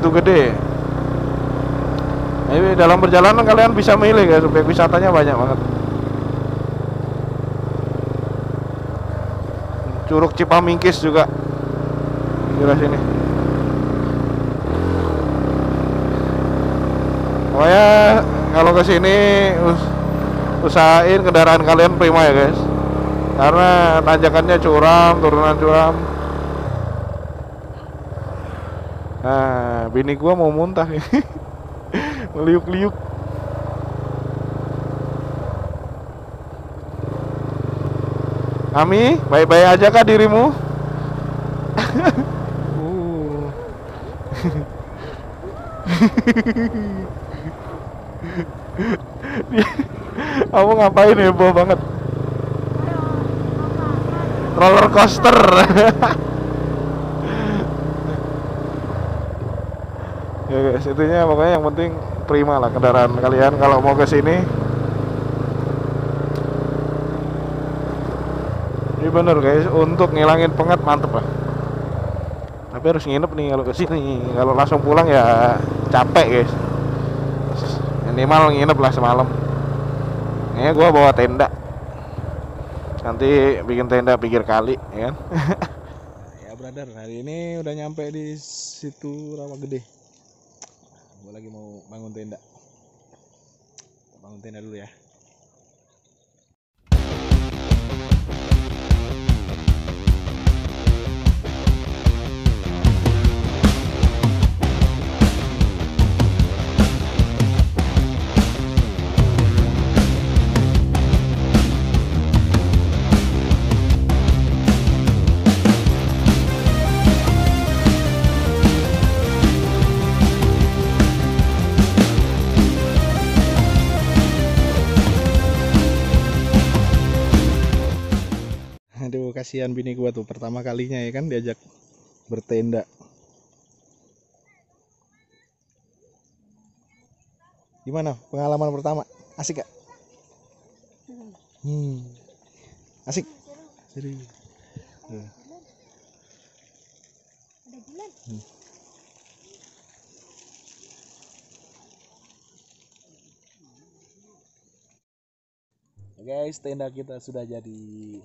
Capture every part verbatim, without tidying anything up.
Situ Gede. Jadi dalam perjalanan kalian bisa milih guys, objek wisatanya banyak banget. Curug Cipamingkis juga di sini. Pokoknya kalau kesini us usahain kendaraan kalian prima ya guys, karena tanjakannya curam, turunan curam. Nah, bini gua mau muntah nih. Meliuk-liuk. Ami, baik-baik aja kah dirimu? uh. Kamu ngapain, heboh banget? Roller coaster. Ya guys, intinya pokoknya yang penting prima lah kendaraan kalian kalau mau ke sini. Ini bener guys, untuk ngilangin pengat mantep lah. Tapi harus nginep nih kalau ke sini. Kalau langsung pulang ya capek guys. Minimal nginep lah semalam. Ini gua bawa tenda. Nanti bikin tenda pinggir kali, ya kan? Ya brother, hari ini udah nyampe di situ Rawa Gede. Gue lagi mau bangun tenda. Bangun tenda dulu ya. Aduh, kasihan bini gua tuh pertama kalinya ya kan diajak bertenda. Gimana pengalaman pertama? Asik gak? Hmm. Asik. Seru. Hmm. Guys, tenda kita sudah jadi.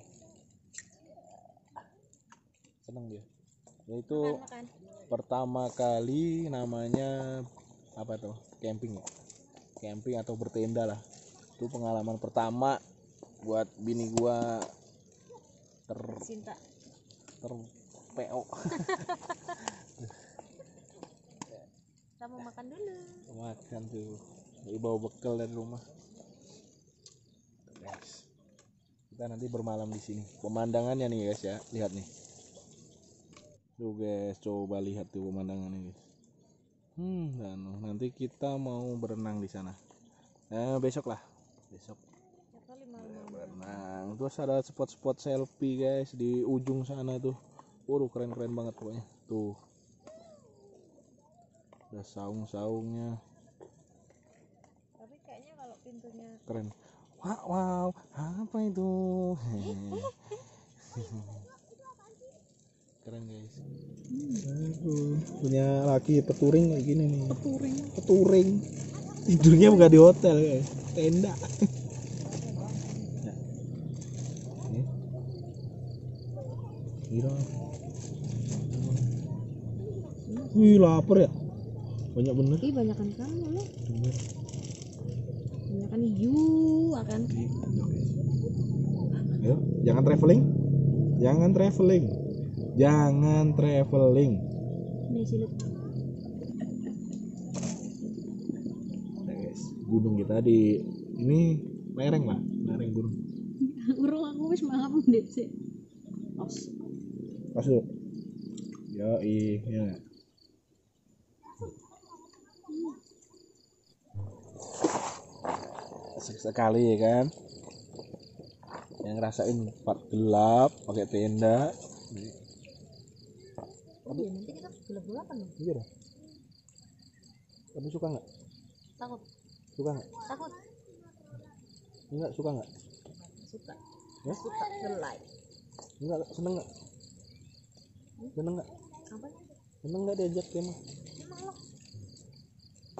Seneng dia. Yaitu makan, makan. Pertama kali namanya apa tuh? Camping ya. Camping atau bertenda lah. Itu pengalaman pertama buat bini gua ter cinta. Ter P O. Kita mau makan dulu. Makan tuh. Bawa bekal dari rumah. Guys. Kita nanti bermalam di sini. Pemandangannya nih guys ya, lihat nih. Tuh guys, coba lihat tuh pemandangannya guys. Hmm, dan nanti kita mau berenang di sana. Nah, besok lah, besok. Ya, berenang. Terus ada spot-spot selfie guys di ujung sana tuh. Waduh, keren-keren banget pokoknya. Tuh. Ada saung-saungnya. Tapi kayaknya kalau pintunya keren. Wow, wow, apa itu? Keren guys. Aduh, punya laki peturing kayak gini nih. Peturing. Peturing. Tidurnya bukan di hotel guys, tenda. Nih. Gila. Wih, lapar ya. Banyak bener. Ih, banyakan kamu loh. Banyakan hiu akan. Ayo, jangan traveling. Jangan traveling. Jangan traveling. Nih silut. Nah guys, gunung kita di ini lereng lah, lereng gunung. Urung aku wis mangap ndek sik. Pas. Pas yuk. Yo iya. Asik sekali ya kan. Yang ngerasain part gelap pakai tenda. Oh iya, nanti kita gelap-gelapan dong. Iya dong. Kamu suka nggak? Takut. Suka nggak? Takut. Enggak, suka nggak? Suka. Ya? Suka gelap. Enggak, seneng nggak? Seneng nggak? Apa? Seneng nggak diajak kemah? Emang lo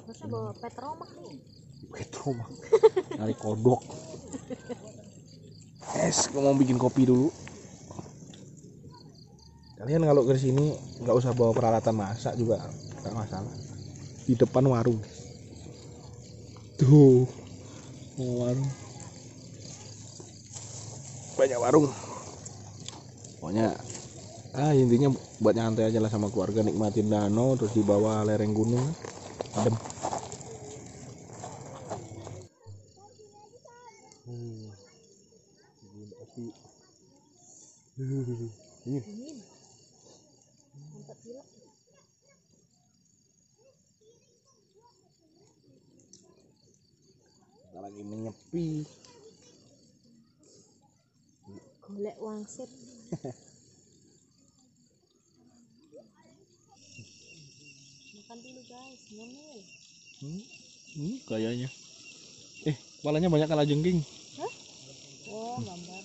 Harusnya bawa petromak nih. Petromak. Nyari kodok. Es, gue mau bikin kopi dulu. Kalian kalau ke sini nggak usah bawa peralatan masak juga nggak masalah. Di depan warung. Tuh, mau warung. Banyak warung. Pokoknya, ah intinya buat nyantai aja lah sama keluarga, nikmatin danau terus di bawah lereng gunung. Adem. Hmm. Api. Ini. Kita lagi menyepi. Golek wangsit. Makan dulu guys, ngemil. Hmm, hmm, kayaknya. Eh, kepalanya banyak kalajengking. Hah? Oh, gambar.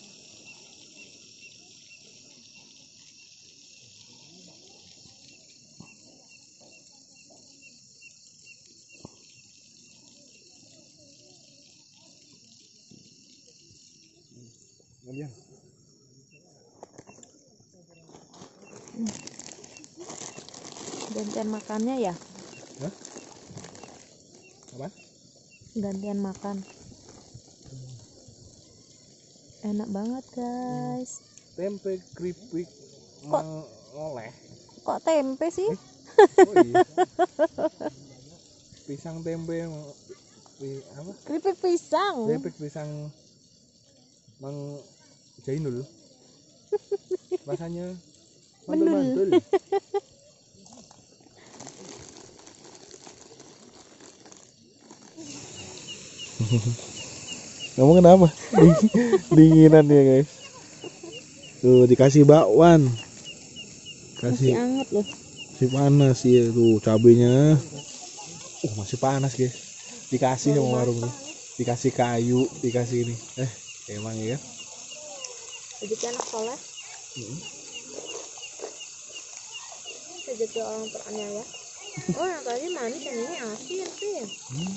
Kemudian. Gantian makannya ya? Hah? Apa? Gantian makan. Enak banget guys. Tempe keripik Kok- mengoleh. Kok tempe sih? Eh? Oh iya. Pisang tempe pi- apa? Keripik pisang. Keripik pisang Mang Jainul. Rasanya mantul-mantul. Kamu kenapa? Ding- Dinginan ya guys. Tuh dikasih bakwan. Masih Kasih anget loh. masih panas ya tuh cabenya. Uh masih panas guys. Dikasih sama warung nih. Dikasih kayu, dikasih ini. Eh emang ya. Jadi anak soleh. Mm-mm. Saya jadi orang teraniaya. Oh yang tadi manis, yang ini asin sih. Hmm.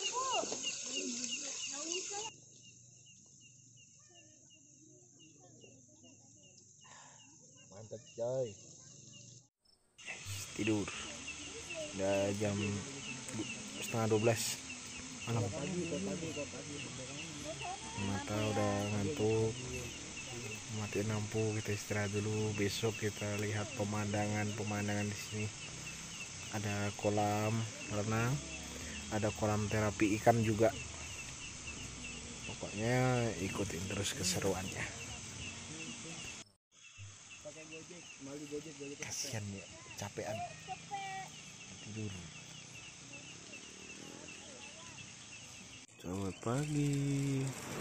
Mantap coy. Tidur. Udah jam du- setengah dua belas malam. Mata udah ngantuk. Matiin lampu, kita istirahat dulu. Besok kita lihat pemandangan pemandangan di sini. Ada kolam renang, ada kolam terapi ikan juga. Pokoknya ikutin terus keseruannya. Kasian ya, capean tidur. Selamat pagi.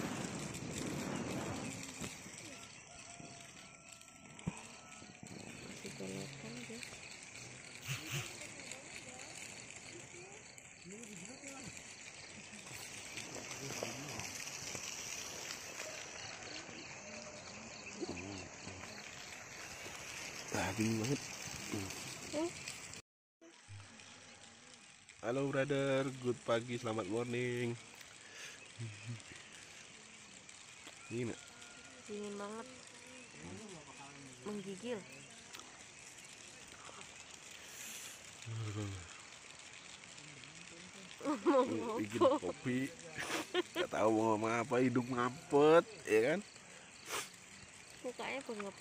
Daging banget. Halo brother, good pagi, selamat morning. Ini nak. Dingin banget. Menggigil. Bikin kopi, nggak tahu mau ngomong apa, hidung mampet, ya kan? Mukanya bengep.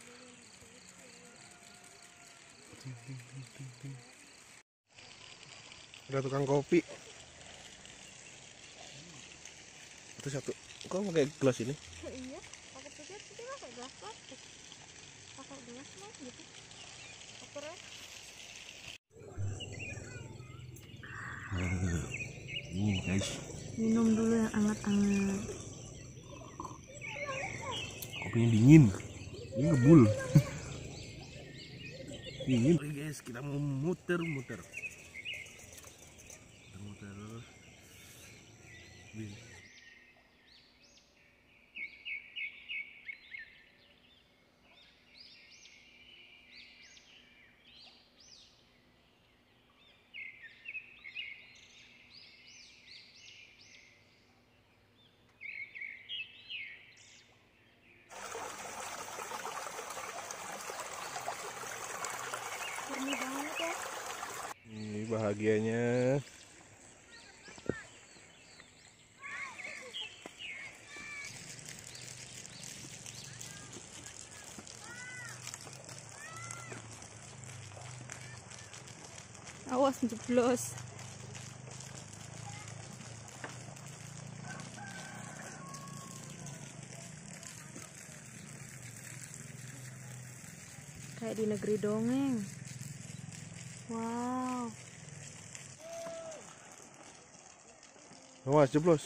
Ada tukang kopi. Itu satu. Kok pakai gelas ini? Iya, pakai putih putih pakai gelas plastik. Pakai gelas mah gitu. Opernya. Ini guys, Minum dulu yang anget-anget. kopinya dingin. Ini ngebul. Dingin. Oke guys, kita mau muter-muter. Muter-muter. Ini. Ini banget ya. Ini bahagianya. Awas jeblos. Kayak di negeri dongeng. Wow. Awas jeblos.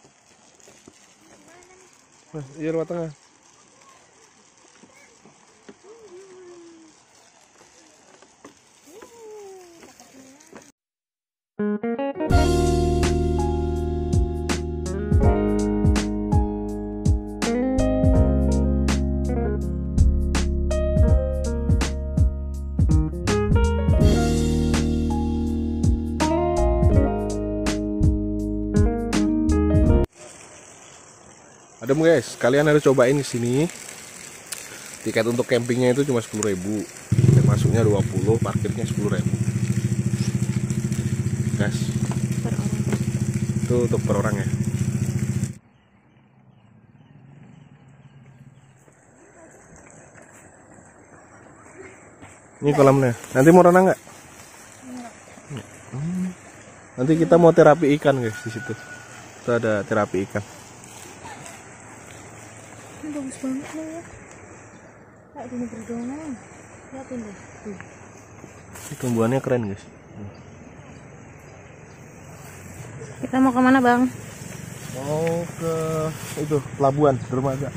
Nah, iya lewat tengah. Adem guys, kalian harus cobain di sini. Tiket untuk campingnya itu cuma sepuluh ribu, masuknya dua puluh, parkirnya sepuluh ribu. Guys, Per orang. itu untuk per orang ya. Ini kolamnya. Nanti mau renang nggak? Hmm. Nanti kita mau terapi ikan guys di situ. Itu ada terapi ikan. Ini bagus banget nih ya. Kayak di negeri dongeng. Lihatin deh. Tuh. Ini tumbuhannya keren guys. Kita mau kemana bang? Mau ke itu pelabuhan dermaga.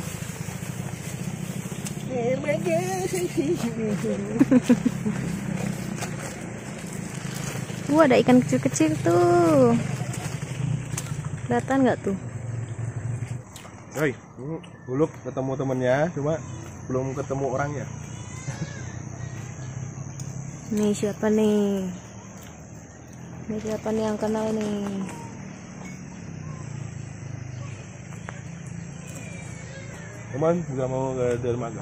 Wah, ada ikan kecil-kecil tuh. Kelihatan nggak tuh? Hoi, Huluk ketemu temennya, cuma belum ketemu orangnya. Nih siapa nih? Ini siapa nih yang kenal nih? Teman juga mau ke dermaga.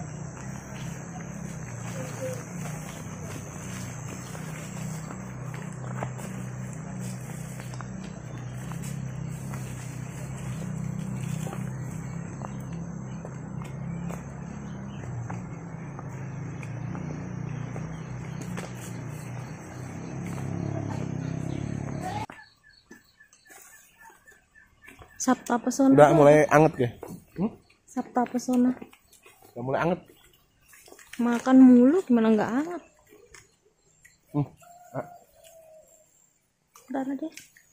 Sabta Pesona. Udah mulai anget ya? Hmm? Sabta Pesona. Udah mulai anget. Makan mulu gimana nggak anget? Hmm. Ah. Udah deh.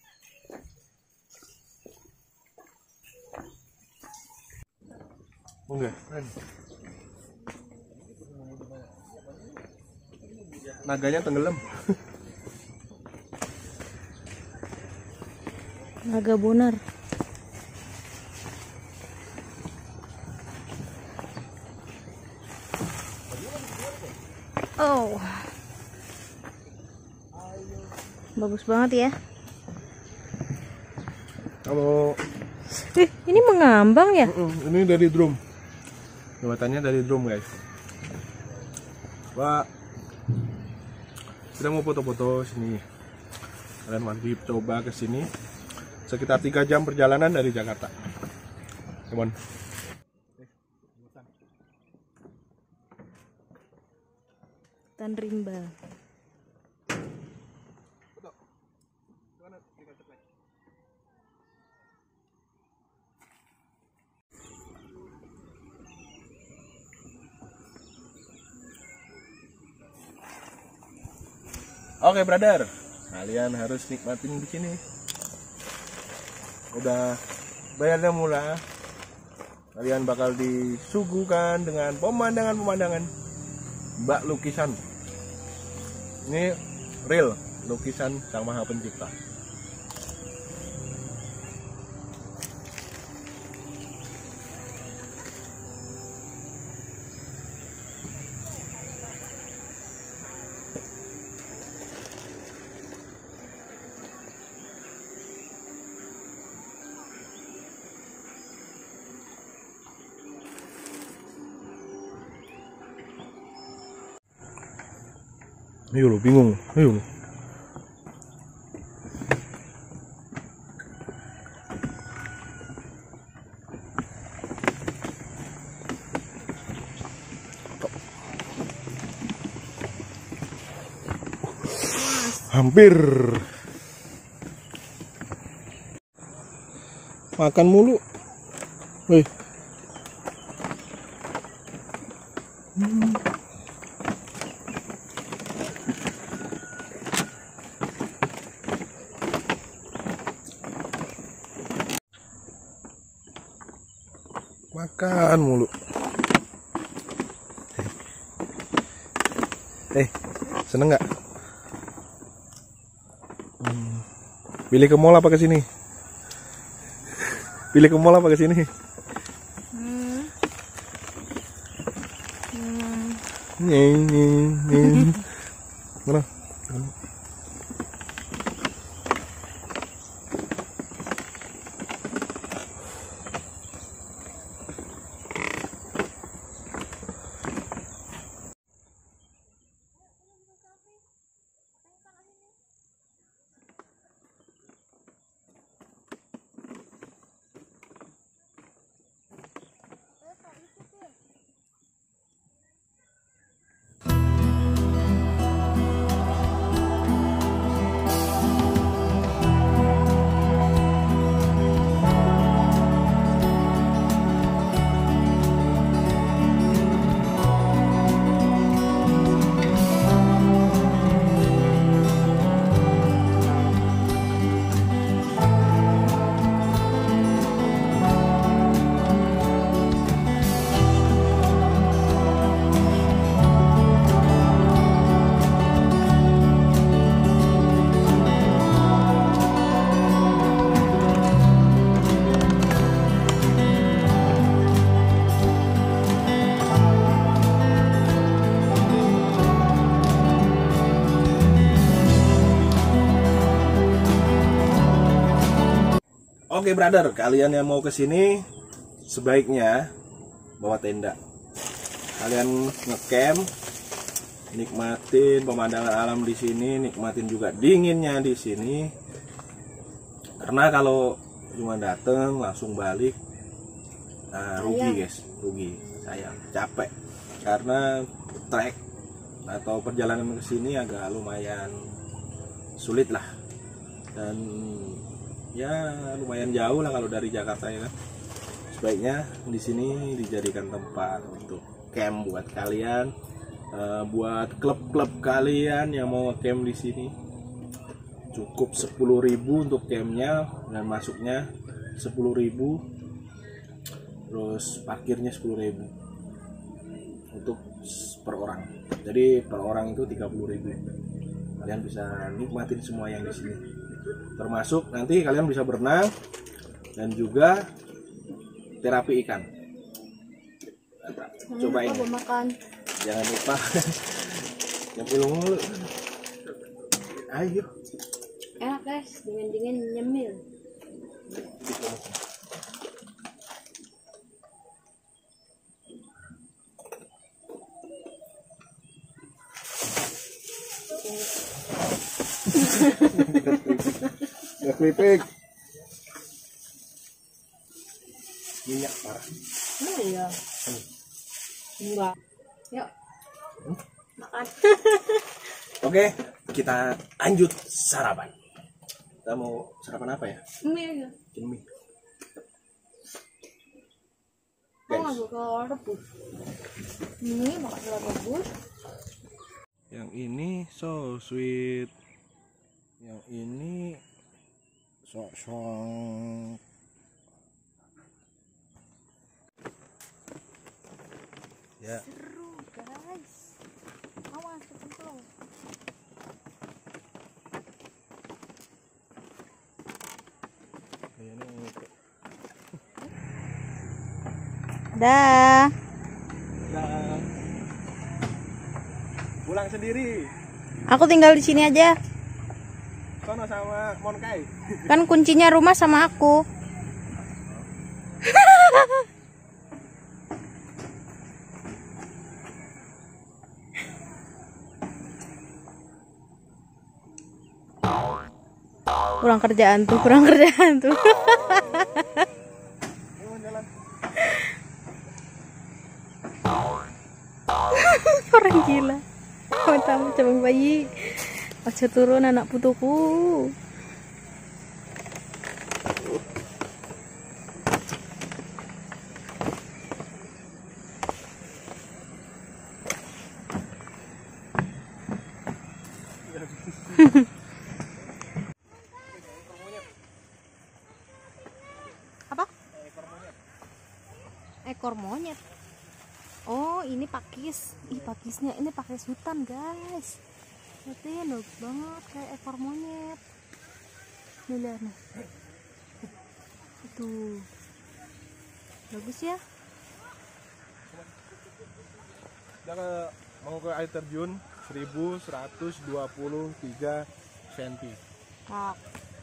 Enggak, keren. Naganya tenggelam. Naga bonar. Oh, bagus banget ya. Kalau Eh, ini mengambang ya? ini dari drum. Jawatannya dari drum guys. Pak, kita mau foto-foto sini. Kalian wajib coba ke sini. Sekitar tiga jam perjalanan dari Jakarta. Teman. Hutan rimba. Oke, brother. Kalian harus nikmatin di sini. Udah bayarnya murah. Kalian bakal disuguhkan dengan pemandangan-pemandangan bak lukisan. Ini real lukisan Sang Maha Pencipta. Ayo lo, bingung. Ayo lo. Hampir. Makan mulu. Wih. Hmm. Makan mulu. Eh, seneng nggak? Hmm. Pilih ke mall apa ke sini? Pilih ke mall apa ke sini? Hmm. Hmm. Nyeng, nyeng, nyeng. Mana? Oke brother, kalian yang mau kesini sebaiknya bawa tenda. Kalian ngecamp, nikmatin pemandangan alam di sini, nikmatin juga dinginnya di sini. Karena kalau cuma dateng langsung balik, nah rugi guys, rugi, sayang, capek. Karena trek atau perjalanan ke sini agak lumayan sulit lah, dan ya lumayan jauh lah kalau dari Jakarta ya kan. Sebaiknya di sini dijadikan tempat untuk camp buat kalian, uh, buat klub-klub kalian yang mau camp di sini. Cukup sepuluh ribu untuk campnya dan masuknya sepuluh ribu, terus parkirnya sepuluh ribu untuk per orang. Jadi per orang itu tiga puluh ribu. Kalian bisa nikmatin semua yang di sini. Termasuk nanti kalian bisa berenang dan juga terapi ikan. Cobain. Makan. Jangan lupa nyemil mulu. Ayo. Enak guys, dingin-dingin nyemil. Gak keripik. Minyak parah. Oh iya. Hmm. Enggak. Yuk. Hmm? Makan. Oke, kita lanjut sarapan. Kita mau sarapan apa ya? Mie aja. Bikin mie. Oh, nggak suka rebus. Mie makan telur rebus. Yang ini so sweet. Yang ini sok-sok. Ya. Seru guys. Awas kecemplung. Dah. Dah. Pulang sendiri. Aku tinggal di sini aja. Sono sama Monkai. Kan kuncinya rumah sama aku. Kurang kerjaan tuh, kurang kerjaan tuh. Orang gila. Tahu cabang bayi. Aja turun anak putuku. Apa? Ekor monyet. Oh, ini pakis. Ih, pakisnya ini pakis hutan, guys. Lihatin, bagus banget kayak ekor monyet. Nih, lihat nih. Itu. Bagus ya? Kita ke, mau ke air terjun seribu seratus dua puluh tiga sentimeter. Kak.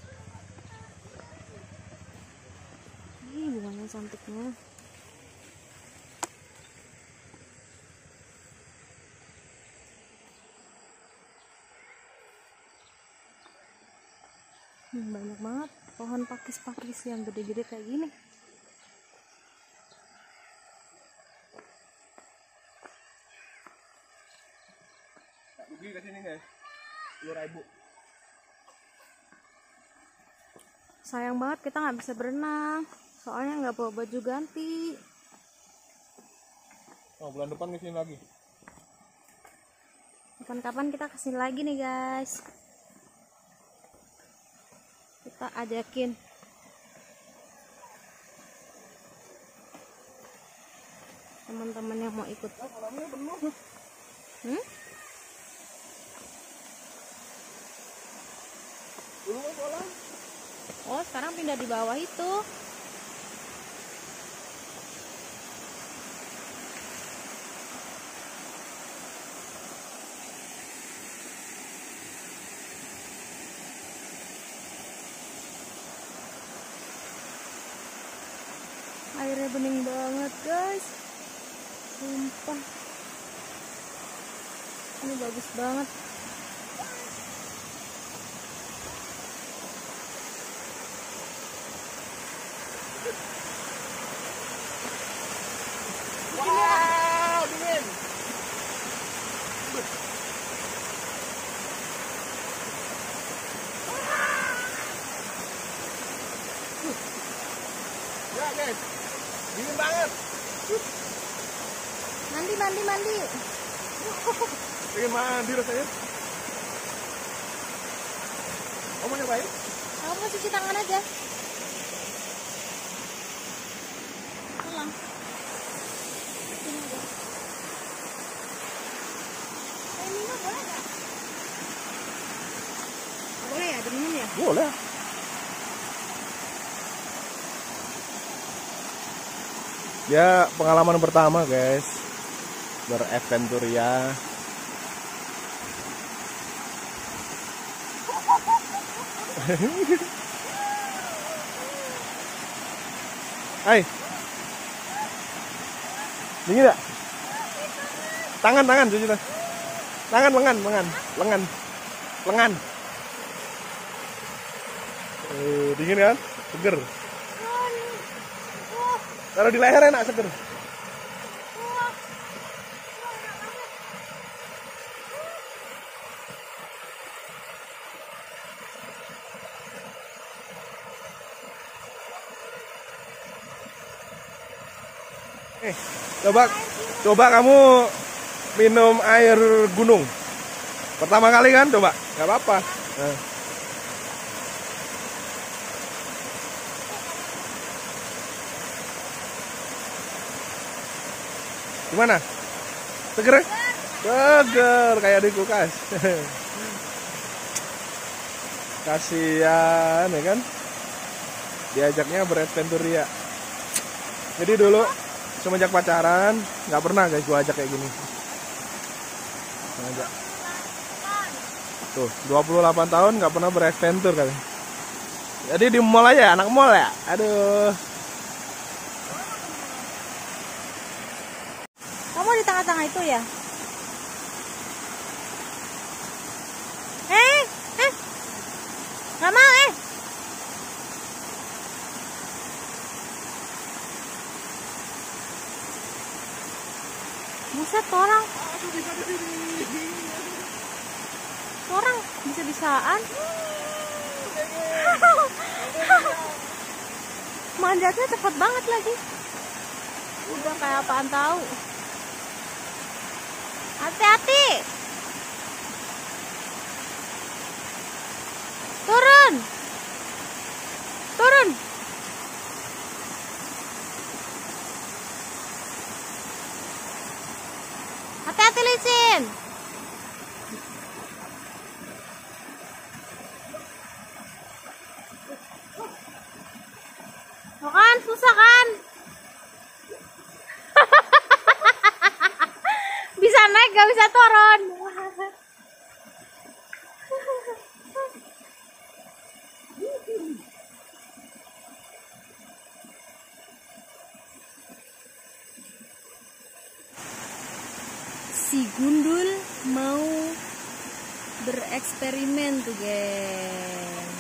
Ih, bunganya cantiknya. Hmm, banyak banget pohon pakis-pakis yang gede-gede kayak gini. Rugi ke sini guys, sepuluh ribu. Sayang banget kita nggak bisa berenang, soalnya nggak bawa baju ganti. Oh, bulan depan ke sini lagi. Kapan-kapan kita kesini lagi nih guys. Kita ajakin teman-teman yang mau ikut. Hmm? Oh, sekarang pindah di bawah itu. Airnya bening banget guys, sumpah ini bagus banget. Wow, dingin. Ya guys, dingin banget. Mandi, mandi, mandi. Pengen mandi rasanya. Kamu mau nyobain? Kamu mau cuci tangan aja. Pulang. Sini aja. Eh, minum boleh nggak? Boleh ya, diminum ya? Boleh. Ya, pengalaman pertama guys, beradventuria. Hai, dingin gak? Tangan, tangan, cuci tangan. Tangan, lengan, lengan, lengan, lengan. Eh, dingin kan? Seger. Taruh di leher enak, seger. Eh, coba coba kamu minum air gunung. Pertama kali kan, coba. Nggak apa-apa. Nah. Gimana? Seger? Seger kayak di kulkas. Kasihan ya kan? Diajaknya beradventuria. Jadi dulu semenjak pacaran nggak pernah guys gua ajak kayak gini. Ngajak. Tuh, dua puluh delapan tahun nggak pernah beradventur kali. Jadi di mall aja, anak mall ya. Aduh. Kamu di tengah-tengah itu ya? Eh, eh, nggak mau eh. Buset, orang. Orang bisa-bisaan. Manjatnya cepat banget lagi. Udah kayak apaan tahu. Hati-hati. Turun. Turun. Hati-hati licin. Tuh kan, susah kan? Bisa naik, gak bisa turun. Si gundul mau bereksperimen tuh, geng.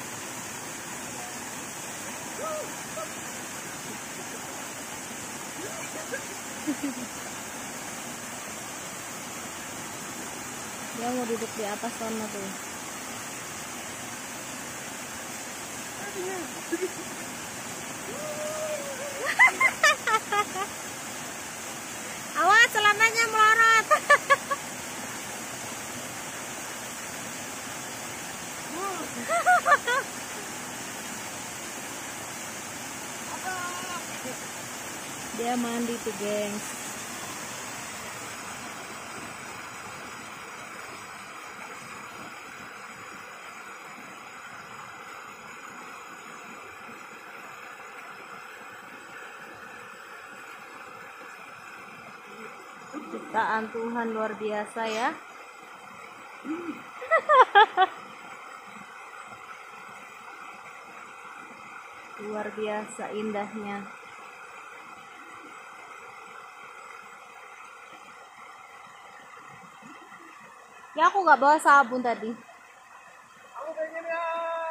Dia mau duduk di atas sana tuh. Awas, celananya melorot. Dia mandi tuh, gengs. Ciptaan Tuhan luar biasa ya. Luar biasa indahnya. Ya aku nggak bawa sabun tadi. Aku pengen ya.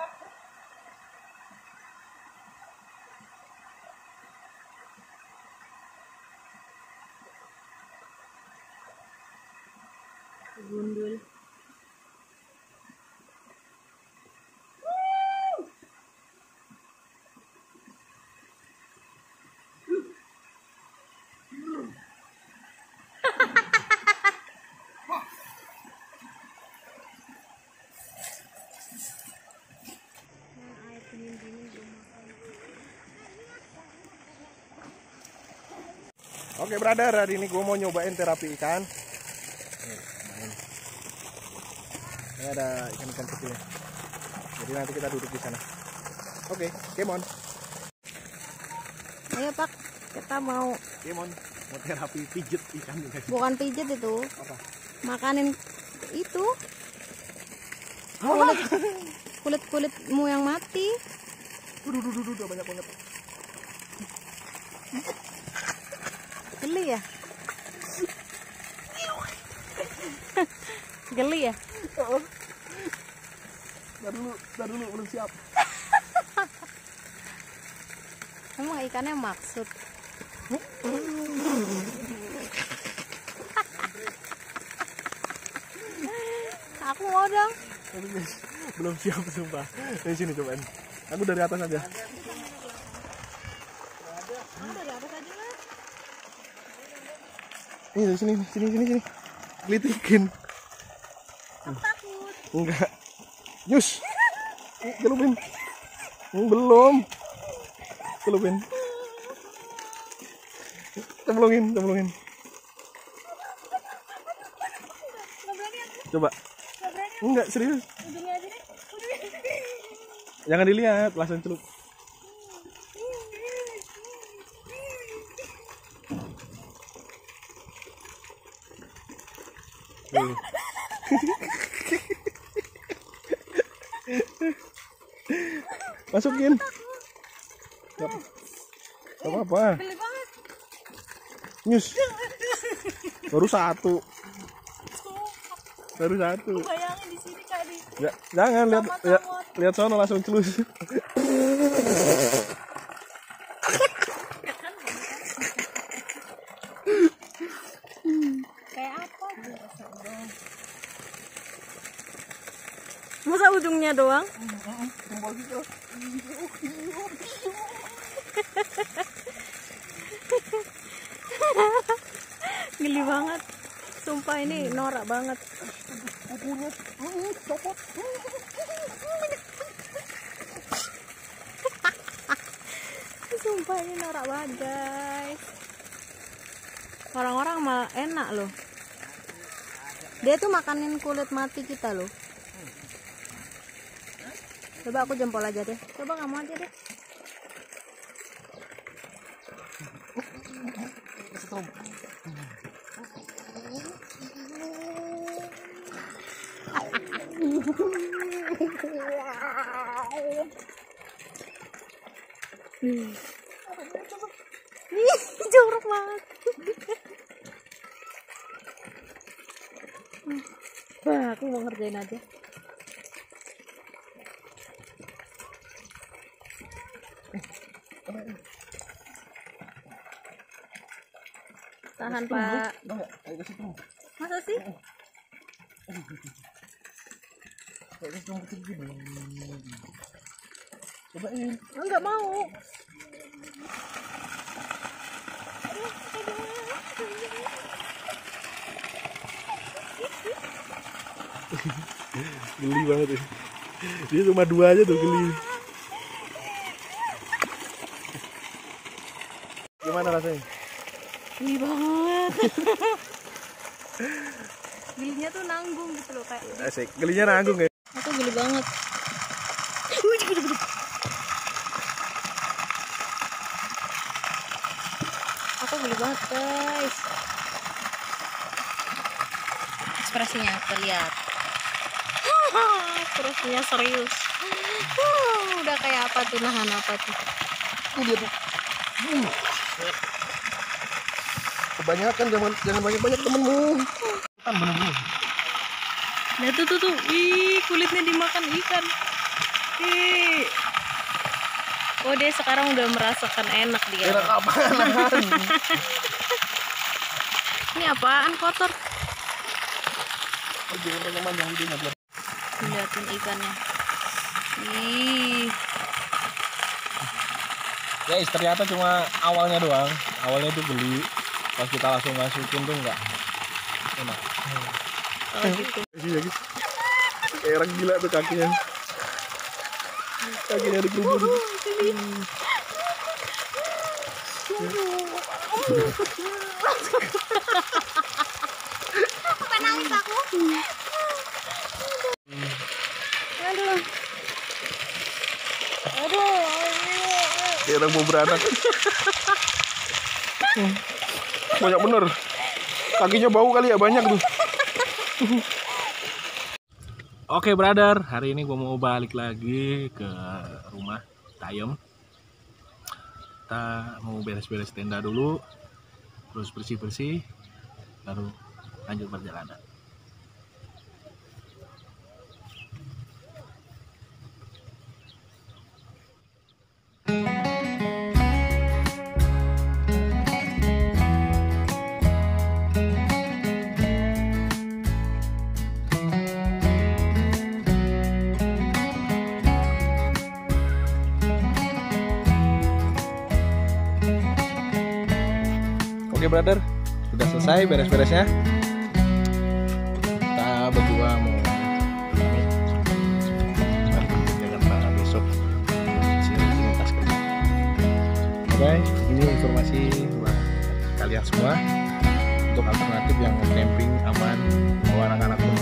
Gundul. Oke brother, hari ini gue mau nyobain terapi ikan. Nih, main. Ini ada ikan-ikan kecil. Jadi nanti kita duduk di sana. Oke, come on. Ayo Pak, kita mau. Come on, mau terapi pijet ikan. Bukan pijet itu. Apa? Makanin itu. Kulit, kulit kulitmu yang mati. Duh, duh, duh, duh, banyak banget. Geli ya? Geli ya? Ntar dulu, ntar dulu, belum siap. Emang ikannya maksud? Aku mau dong. Belum siap sumpah. Dari sini cobain. Aku dari atas aja. Dari atas aja lah. Ini dari sini, sini, sini, sini. Kelitikin. Aku takut. Enggak. Yus. Celupin. Belum. Celupin. Cemplungin, cemplungin. Coba. Enggak, serius. Jangan dilihat, langsung celup. Masukin. Gak apa-apa. Nyus. Baru satu. Baru satu. Bayangin di sini kayak di. Ya, jangan lihat lihat lihat sono langsung celus. Masa ujungnya doang? Geli banget. Sumpah ini norak banget. Sumpah ini norak banget guys. Orang-orang malah enak loh. Dia tuh makanin kulit mati kita loh. Coba aku jempol aja deh. Coba kamu aja deh. Hmm. Ih, jorok banget. Wah, aku mau ngerjain aja. Tahan, Pak. Masa sih? Cobain. Enggak mau. Geli banget ya. Dia cuma dua aja tuh geli. Gimana rasanya? Geli banget. Gelinya tuh nanggung gitu loh kayak. Asik, gelinya nanggung ya. Aku geli banget. Aku geli banget guys. Ekspresinya terlihat. Ekspresinya serius. Uh, udah kayak apa tuh, nahan apa tuh? Ini dia tuh. Hmm. Kebanyakan jangan jangan banyak-banyak temenmu. Kan bener-bener. Nah tuh tuh tuh, ih kulitnya dimakan ikan. Ih. Oh dia sekarang udah merasakan enak dia. Enak apaan? Ini apaan kotor? Oh, jangan panjang-panjang dia nggak. Lihatin ikannya. Ih. Guys, ternyata cuma awalnya doang. Awalnya tuh geli. Pas kita langsung masukin tuh enggak enak. Oh gitu. Iya guys. Kayak orang gila tuh kakinya. Kakinya dikubur. Nangis aku. Aduh. Aduh. Kayak orang mau beranak. Banyak bener. Kakinya bau kali ya, banyak tuh. Oke brother, hari ini gue mau balik lagi ke rumah Tayem. Kita mau beres-beres tenda dulu, terus bersih-bersih, baru lanjut perjalanan. Oke brother, sudah selesai beres-beresnya. Kita berdua mau pamit. Balik ke Jakarta besok hasil rutinitas kerja. Oke, ini informasi buat kalian semua untuk alternatif yang camping aman, bawa anak-anak